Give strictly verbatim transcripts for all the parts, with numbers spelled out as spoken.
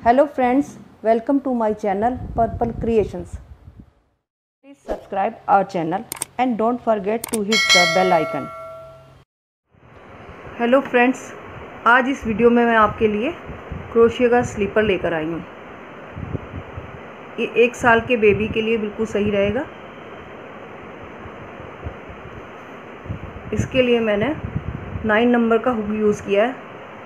Hello friends, welcome to my channel Purple Creations. Please subscribe our channel and don't forget to hit the bell icon. Hello friends, आज इस video में मैं आपके लिए crochet का sleeper लेकर आई हूँ। ये एक साल के बेबी के लिए बिल्कुल सही रहेगा। इसके लिए मैंने नाइन नंबर का हुक यूज़ किया है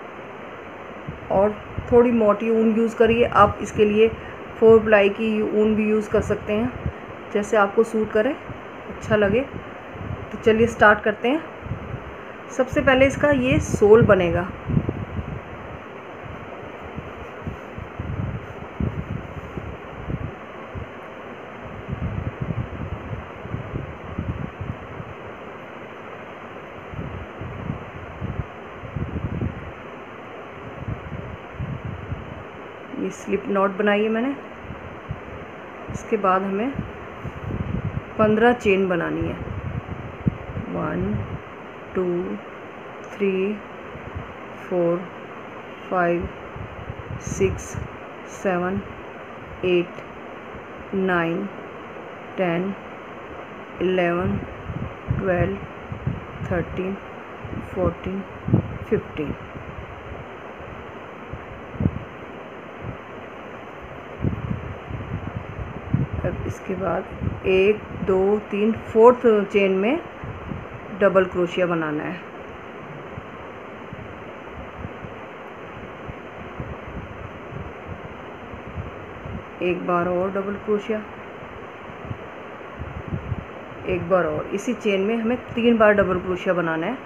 और थोड़ी मोटी ऊन यूज़ करिए। आप इसके लिए फोर प्लाई की ऊन भी यूज़ कर सकते हैं, जैसे आपको सूट करे, अच्छा लगे। तो चलिए स्टार्ट करते हैं। सबसे पहले इसका ये सोल बनेगा। ये स्लिप नॉट बनाई है मैंने। इसके बाद हमें पंद्रह चेन बनानी है। One two three four five six seven eight nine ten eleven twelve thirteen fourteen fifteen. अब इसके बाद एक दो तीन फोर्थ चेन में डबल क्रोशिया बनाना है। एक बार और डबल क्रोशिया, एक बार और। इसी चेन में हमें तीन बार डबल क्रोशिया बनाना है।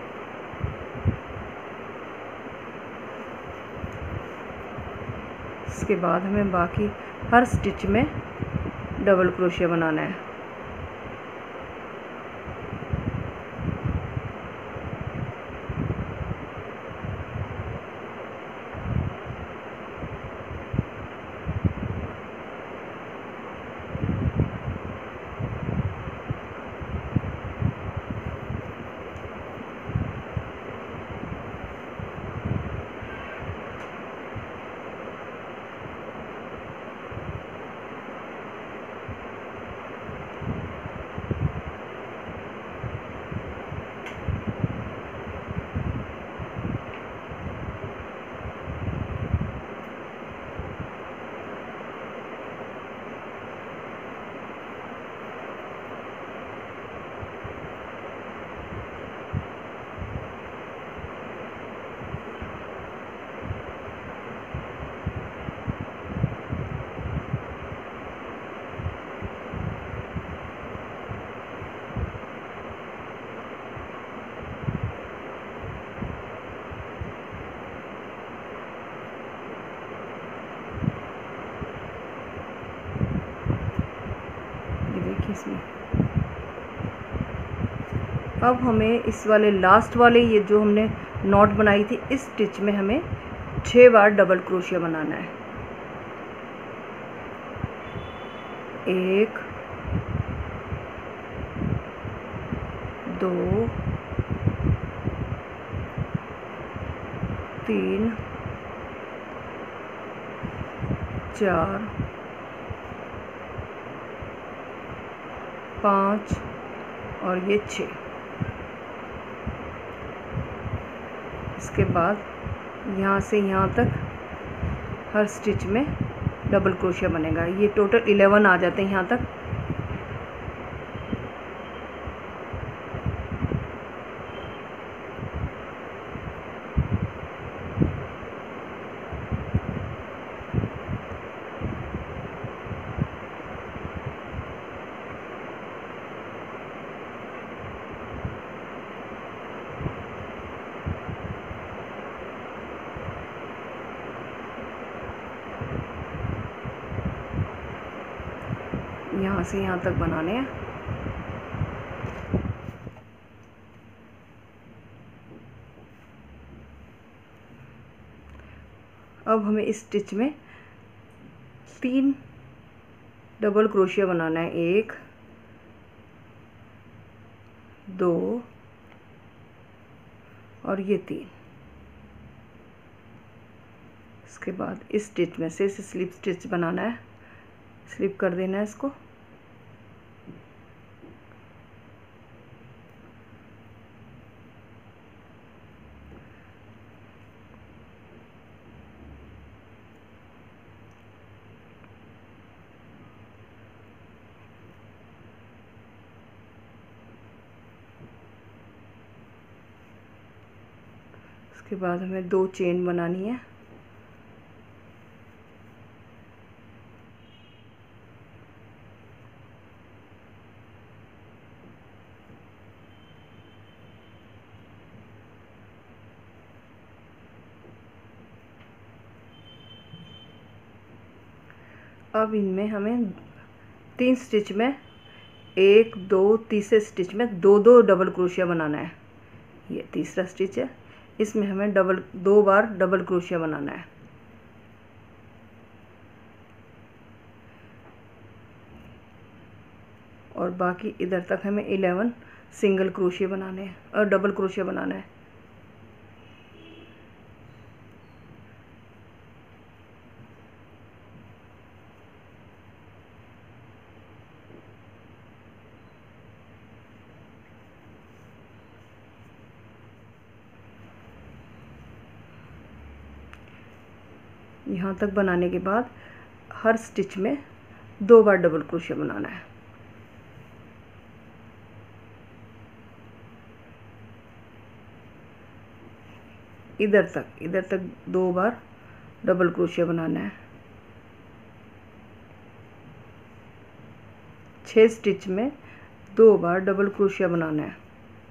इसके बाद हमें बाकी हर स्टिच में डबल क्रोशिया बनाना है। इसमें अब हमें इस वाले लास्ट वाले ये जो हमने नॉट बनाई थी, इस स्टिच में हमें छह बार डबल क्रोशिया बनाना है। एक दो तीन चार पाँच और ये छः। इसके बाद यहाँ से यहाँ तक हर स्टिच में डबल क्रोशिया बनेगा। ये टोटल इलेवन आ जाते हैं यहाँ तक। यहाँ से यहाँ तक बनाने हैं। अब हमें इस स्टिच में तीन डबल क्रोशिया बनाना है। एक दो और ये तीन। इसके बाद इस स्टिच में से इसे स्लिप स्टिच बनाना है, स्लिप कर देना है इसको। इसके बाद हमें दो चेन बनानी है। अब इनमें हमें तीन स्टिच में एक दो तीसरे स्टिच में दो दो डबल क्रोशिया बनाना है। ये तीसरा स्टिच है, इसमें हमें डबल दो बार डबल क्रोशिया बनाना है। और बाकी इधर तक हमें इलेवन सिंगल क्रोशिया बनाने हैं और डबल क्रोशिया बनाना है। यहाँ तक बनाने के बाद हर स्टिच में दो बार डबल क्रोशिया बनाना है। इधर तक इधर तक दो बार डबल क्रोशिया बनाना है। छह स्टिच में दो बार डबल क्रोशिया बनाना है।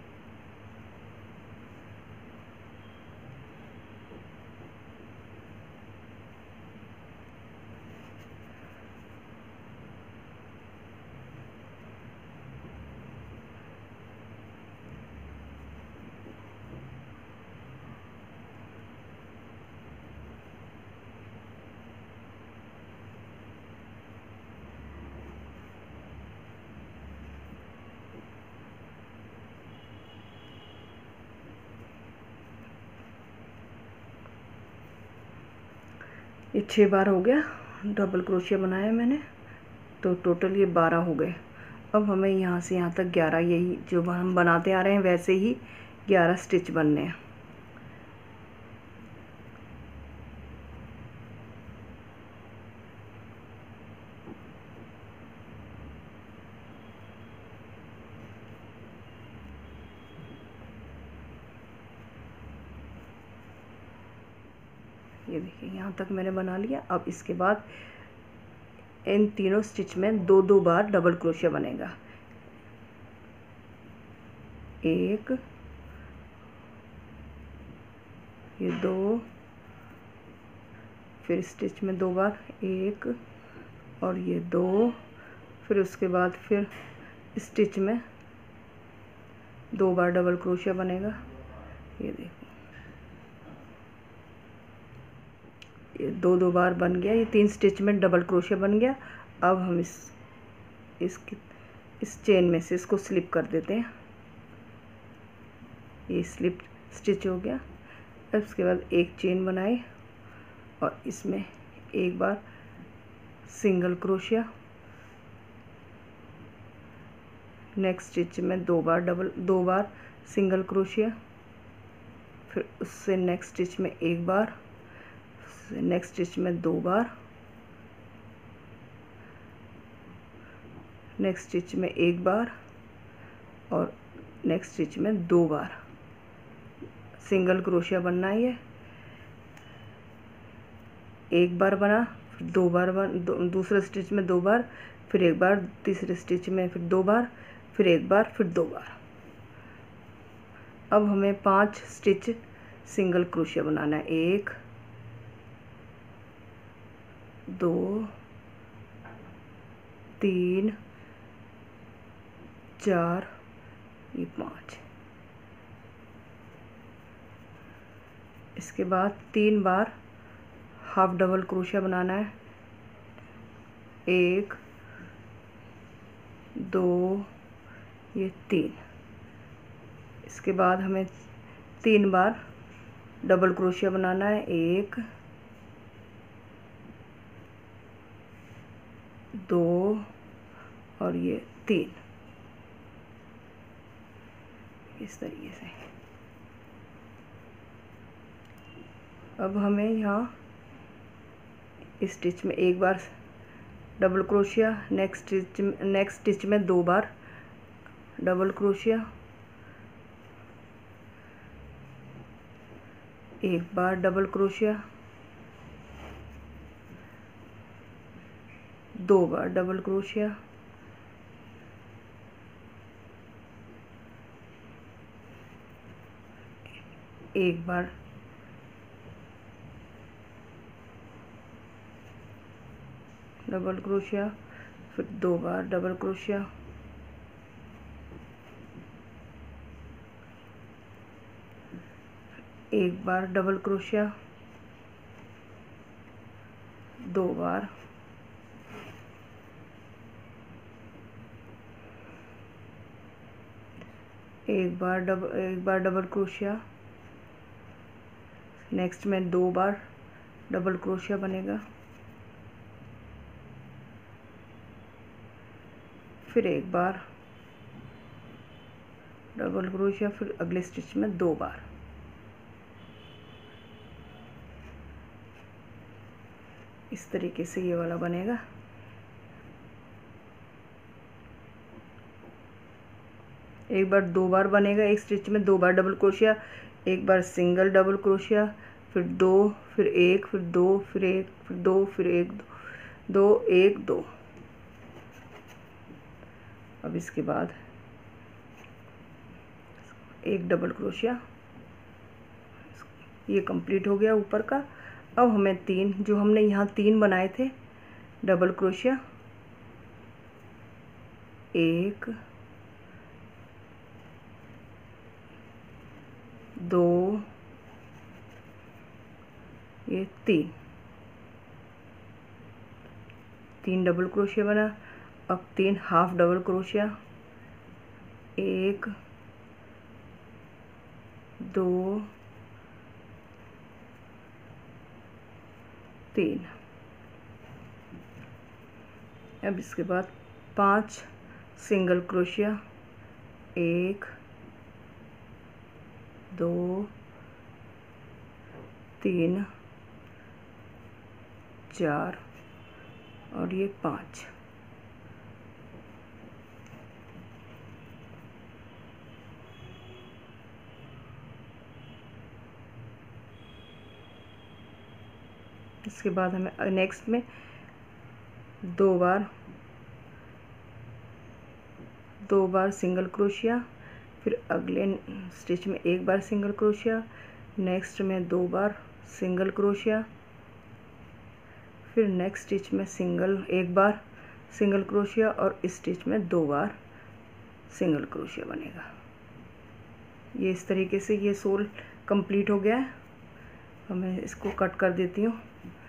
ये छः बार हो गया डबल क्रोशिया बनाया मैंने, तो टोटल ये बारह हो गए। अब हमें यहाँ से यहाँ तक ग्यारह, यही जो हम बनाते आ रहे हैं वैसे ही ग्यारह स्टिच बनने हैं। ये देखिए यहाँ तक मैंने बना लिया। अब इसके बाद इन तीनों स्टिच में दो दो बार डबल क्रोशिया बनेगा। एक, ये दो, फिर स्टिच में दो बार एक और ये दो, फिर उसके बाद फिर स्टिच में दो बार डबल क्रोशिया बनेगा। ये देखो ये दो दो बार बन गया, ये तीन स्टिच में डबल क्रोशिया बन गया। अब हम इस इसकी इस चेन में से इसको स्लिप कर देते हैं। ये स्लिप स्टिच हो गया। अब इसके बाद एक चेन बनाई और इसमें एक बार सिंगल क्रोशिया, नेक्स्ट स्टिच में दो बार डबल दो बार सिंगल क्रोशिया, फिर उससे नेक्स्ट स्टिच में एक बार, नेक्स्ट स्टिच में दो बार, नेक्स्ट स्टिच में एक बार और नेक्स्ट स्टिच में दो बार सिंगल क्रोशिया बनना है। ये एक बार बना, फिर दो बार बन दो, दूसरे स्टिच में दो बार, फिर एक बार, तीसरे स्टिच में फिर दो बार, फिर एक बार, फिर दो बार। अब हमें पांच स्टिच सिंगल क्रोशिया बनाना है। एक, दो, तीन, चार, ये पाँच। इसके बाद तीन बार हाफ डबल क्रोशिया बनाना है। एक, दो, ये तीन। इसके बाद हमें तीन बार डबल क्रोशिया बनाना है। एक, दो और ये तीन, इस तरीके से। अब हमें यहाँ इस स्टिच में एक बार double crochet, next stitch next stitch में दो बार डबल क्रोशिया, एक बार डबल क्रोशिया, दो बार डबल क्रोशिया, एक बार डबल क्रोशिया, फिर दो बार डबल क्रोशिया, एक बार डबल क्रोशिया, दो बार, एक बार डबल एक बार डबल क्रोशिया, नेक्स्ट में दो बार डबल क्रोशिया बनेगा, फिर एक बार डबल क्रोशिया, फिर अगले स्टिच में दो बार। इस तरीके से ये वाला बनेगा। एक बार दो बार बनेगा, एक स्टिच में दो बार डबल क्रोशिया, एक बार सिंगल डबल क्रोशिया, फिर दो, फिर एक, फिर दो, फिर एक, फिर दो, फिर एक, दो, दो एक दो। अब इसके बाद एक डबल क्रोशिया, ये कंप्लीट हो गया ऊपर का। अब हमें तीन, जो हमने यहाँ तीन बनाए थे डबल क्रोशिया, एक, दो, ये तीन, तीन डबल क्रोशिया बना। अब तीन हाफ डबल क्रोशिया, एक, दो, तीन। अब इसके बाद पांच सिंगल क्रोशिया, एक, दो, तीन, चार और ये पाँच। इसके बाद हमें नेक्स्ट में दो बार दो बार सिंगल क्रोशिया, फिर अगले स्टिच में एक बार सिंगल क्रोशिया, नेक्स्ट में दो बार सिंगल क्रोशिया, फिर नेक्स्ट स्टिच में सिंगल एक बार सिंगल क्रोशिया और इस स्टिच में दो बार सिंगल क्रोशिया बनेगा। ये इस तरीके से ये सोल कंप्लीट हो गया है। अब मैं इसको कट कर देती हूँ।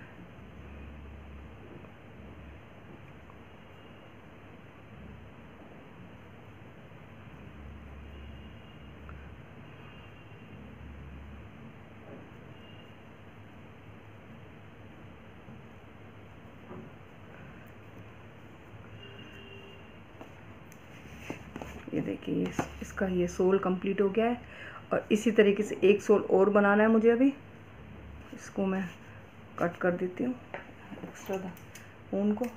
ये देखिए इस, इसका ये सोल कंप्लीट हो गया है। और इसी तरीके से एक सोल और बनाना है मुझे। अभी इसको मैं कट कर देती हूँ एक्स्ट्रा ऊन को।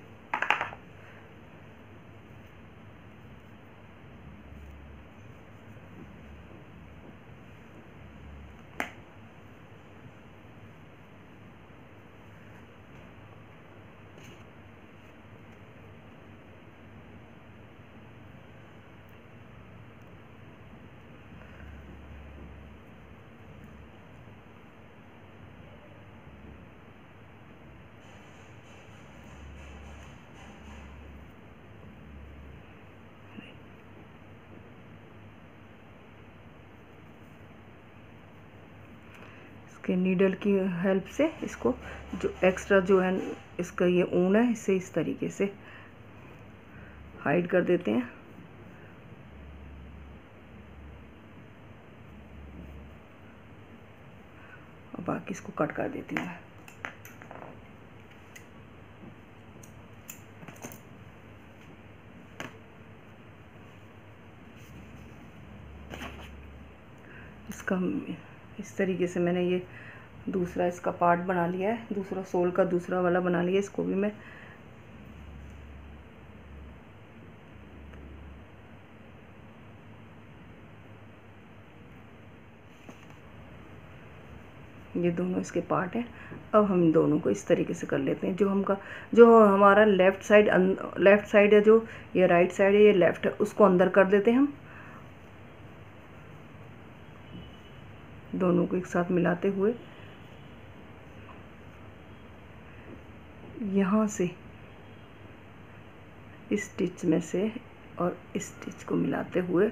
के नीडल की हेल्प से इसको जो एक्स्ट्रा जो है इसका ये ऊन है इसे इस तरीके से हाइड कर देते हैं। और बाकी इसको कट कर देती हूँ। इसका हम इस तरीके से मैंने ये दूसरा इसका पार्ट बना लिया है, दूसरा सोल का दूसरा वाला बना लिया। इसको भी मैं ये दोनों इसके पार्ट हैं। अब हम दोनों को इस तरीके से कर लेते हैं। जो हमका जो हमारा लेफ़्ट साइड लेफ़्ट साइड है, जो ये राइट साइड है, ये लेफ़्ट है, उसको अंदर कर देते हैं हम। दोनों को एक साथ मिलाते हुए यहाँ से इस स्टिच में से और इस स्टिच को मिलाते हुए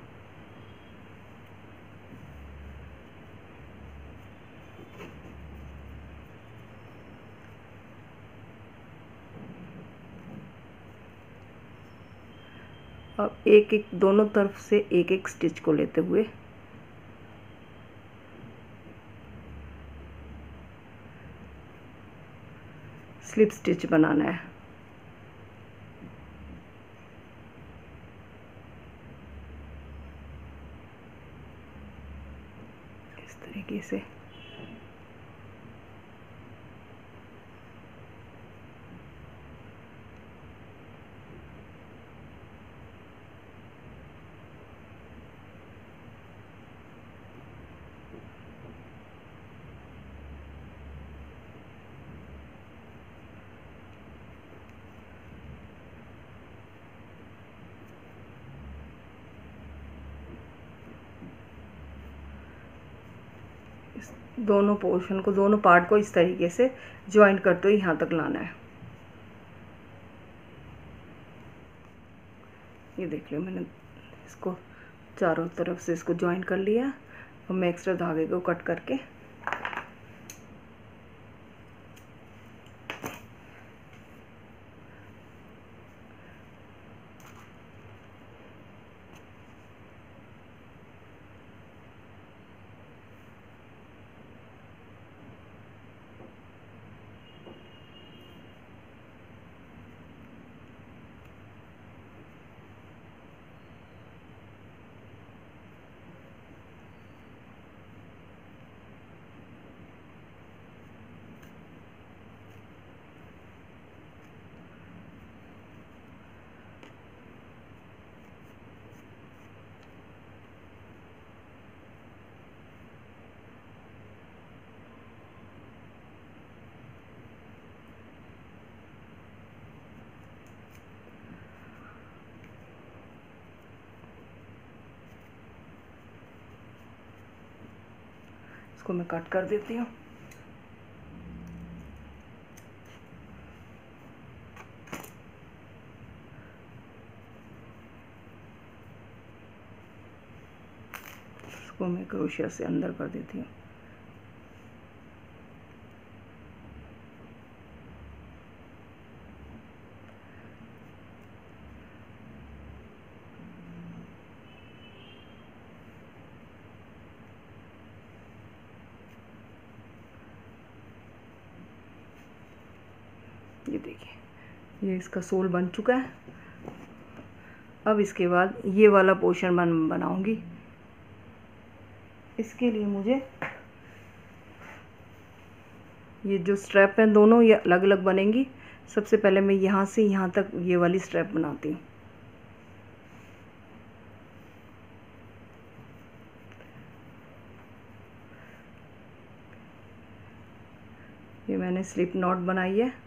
अब एक एक दोनों तरफ से एक एक स्टिच को लेते हुए स्लिप स्टिच बनाना है। इस तरीके से इस दोनों पोर्शन को, दोनों पार्ट को इस तरीके से ज्वाइंट करते हुए यहाँ तक लाना है। ये देख लो, मैंने इसको चारों तरफ से इसको ज्वाइंट कर लिया। अब मैं एक्स्ट्रा धागे को कट करके इसको मैं कट कर देती हूँ। इसको मैं क्रोशिया से अंदर कर देती हूँ। ये देखिए, ये इसका सोल बन चुका है। अब इसके बाद ये वाला पोर्शन बन बनाऊंगी। इसके लिए मुझे ये जो स्ट्रैप हैं दोनों ये अलग अलग बनेंगी। सबसे पहले मैं यहाँ से यहाँ तक ये वाली स्ट्रैप बनाती हूँ। ये मैंने स्लिप नॉट बनाई है।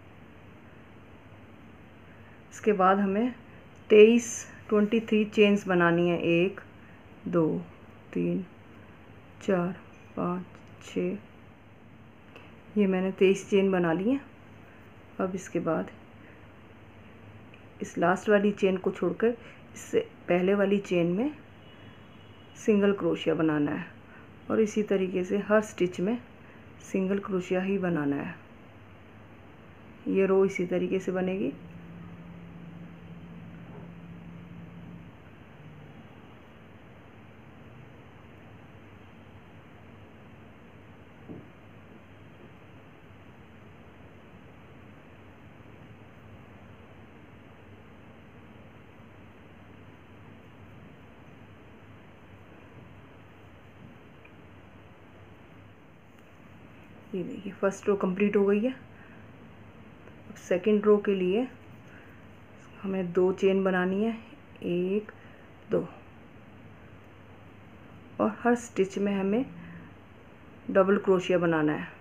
इसके बाद हमें तेईस ट्वेंटी थ्री चेन्स बनानी है। एक, दो, तीन, चार, पाँच, छः, ये मैंने तेईस चेन बना ली है। अब इसके बाद इस लास्ट वाली चेन को छोड़कर इससे पहले वाली चेन में सिंगल क्रोशिया बनाना है और इसी तरीके से हर स्टिच में सिंगल क्रोशिया ही बनाना है। ये रो इसी तरीके से बनेगी। ये देखिए फर्स्ट रो कंप्लीट हो गई है। अब सेकंड रो के लिए हमें दो चेन बनानी है, एक दो, और हर स्टिच में हमें डबल क्रोशिया बनाना है।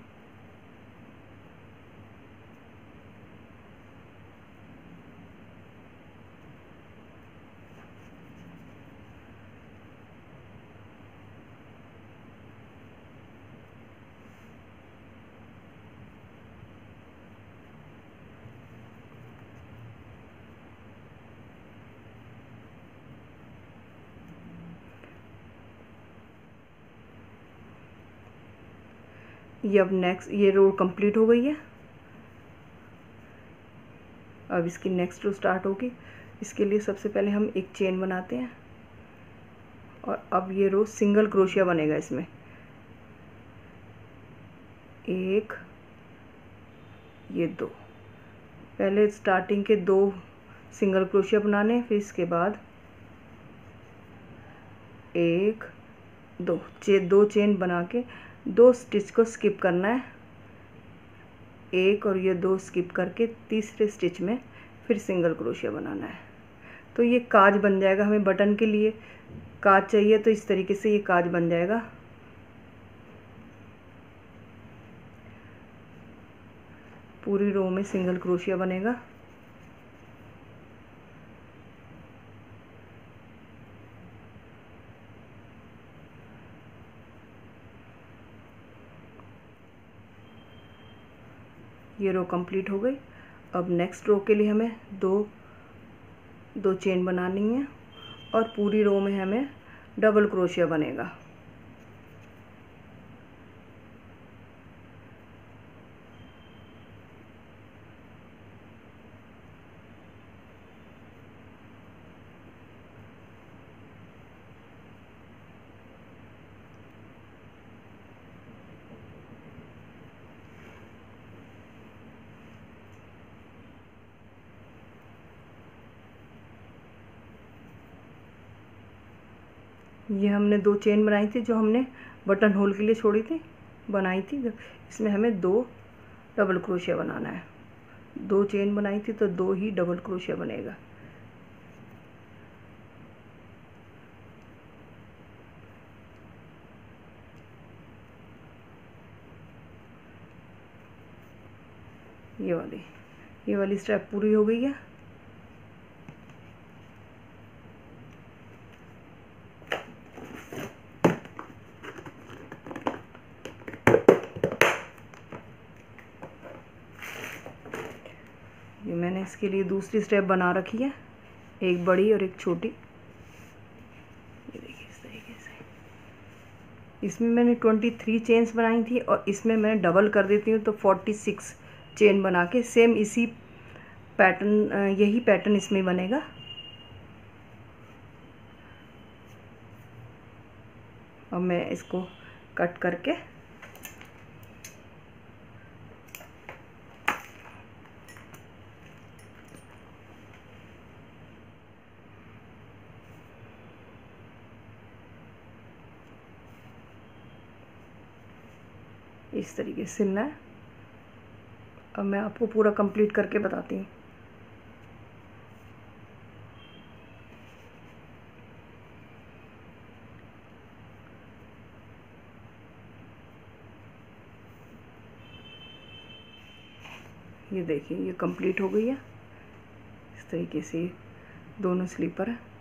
ये अब नेक्स्ट ये रो कंप्लीट हो गई है। अब इसकी नेक्स्ट रो स्टार्ट होगी। इसके लिए सबसे पहले हम एक चेन बनाते हैं और अब ये रो सिंगल क्रोशिया बनेगा इसमें। एक, ये दो, पहले स्टार्टिंग के दो सिंगल क्रोशिया बनाने, फिर इसके बाद एक दो चे दो चेन बना के दो स्टिच को स्किप करना है, एक और ये दो स्किप करके तीसरे स्टिच में फिर सिंगल क्रोशिया बनाना है। तो ये काज बन जाएगा। हमें बटन के लिए काज चाहिए तो इस तरीके से ये काज बन जाएगा। पूरी रो में सिंगल क्रोशिया बनेगा। ये रो कंप्लीट हो गई। अब नेक्स्ट रो के लिए हमें दो दो चेन बनानी है और पूरी रो में हमें डबल क्रोशिया बनेगा। ये हमने दो चेन बनाई थी जो हमने बटन होल के लिए छोड़ी थी बनाई थी। इसमें हमें दो डबल क्रोशिया बनाना है। दो चेन बनाई थी तो दो ही डबल क्रोशिया बनेगा। ये वाली ये वाली स्टेप पूरी हो गई है। ये मैंने इसके लिए दूसरी स्टेप बना रखी है, एक बड़ी और एक छोटी। ये देखिए इस तरीके से। इसमें मैंने तेईस चेन्स बनाई थी और इसमें मैं डबल कर देती हूँ तो छियालीस चेन बना के सेम इसी पैटर्न यही पैटर्न इसमें बनेगा। अब मैं इसको कट करके इस तरीके से सिलना है। अब मैं आपको पूरा कंप्लीट करके बताती हूँ। ये देखिए ये कंप्लीट हो गई है। इस तरीके से दोनों स्लीपर है।